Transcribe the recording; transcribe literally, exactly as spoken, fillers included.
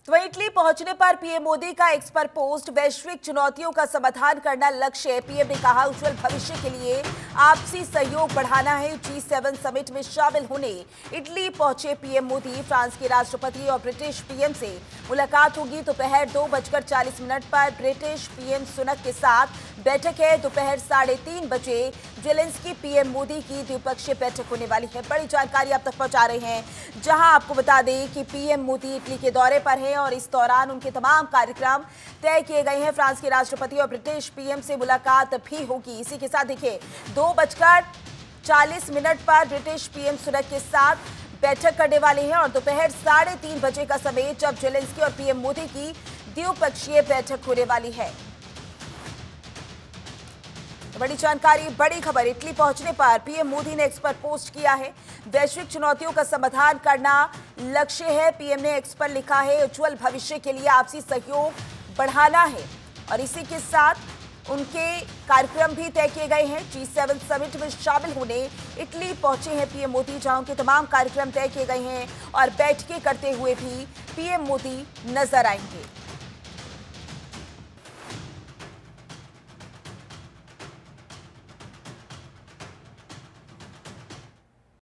तो इटली पहुंचने पर पीएम मोदी का एक्स पर पोस्ट, वैश्विक चुनौतियों का समाधान करना लक्ष्य है। पीएम ने कहा उज्जवल भविष्य के लिए आपसी सहयोग बढ़ाना है। जी सेवन समिट में शामिल होने इटली पहुंचे पीएम मोदी, फ्रांस के राष्ट्रपति और ब्रिटिश पीएम से मुलाकात होगी। दोपहर दो बजकर चालीस मिनट पर ब्रिटिश पीएम सुनक के साथ बैठक है। दोपहर साढ़े तीन बजे जेलेंस्की पीएम मोदी की द्विपक्षीय बैठक होने वाली है। बड़ी जानकारी आप तक पहुंचा रहे हैं, जहां आपको बता दें कि पीएम मोदी इटली के दौरे पर हैं और इस दौरान उनके तमाम कार्यक्रम तय किए गए हैं। फ्रांस के राष्ट्रपति और ब्रिटिश पीएम से मुलाकात भी होगी। इसी के साथ देखिए दो बजकर चालीस मिनट पर ब्रिटिश पीएम सुनक के साथ बैठक करने वाले हैं और दोपहर साढ़े तीन बजे का समय जब जेलेंस्की और पीएम मोदी की द्विपक्षीय बैठक होने वाली है। तो बड़ी जानकारी, बड़ी खबर, इटली पहुंचने पर पीएम मोदी ने एक्स पर पोस्ट किया है। वैश्विक चुनौतियों का समाधान करना लक्ष्य है। पीएम ने एक्स पर लिखा है उज्जवल भविष्य के लिए आपसी सहयोग बढ़ाना है और इसी के साथ उनके कार्यक्रम भी तय किए गए हैं। जी सेवन समिट में शामिल होने इटली पहुंचे हैं पीएम मोदी, जहां उनके तमाम कार्यक्रम तय किए गए हैं और बैठकें करते हुए भी पीएम मोदी नजर आएंगे।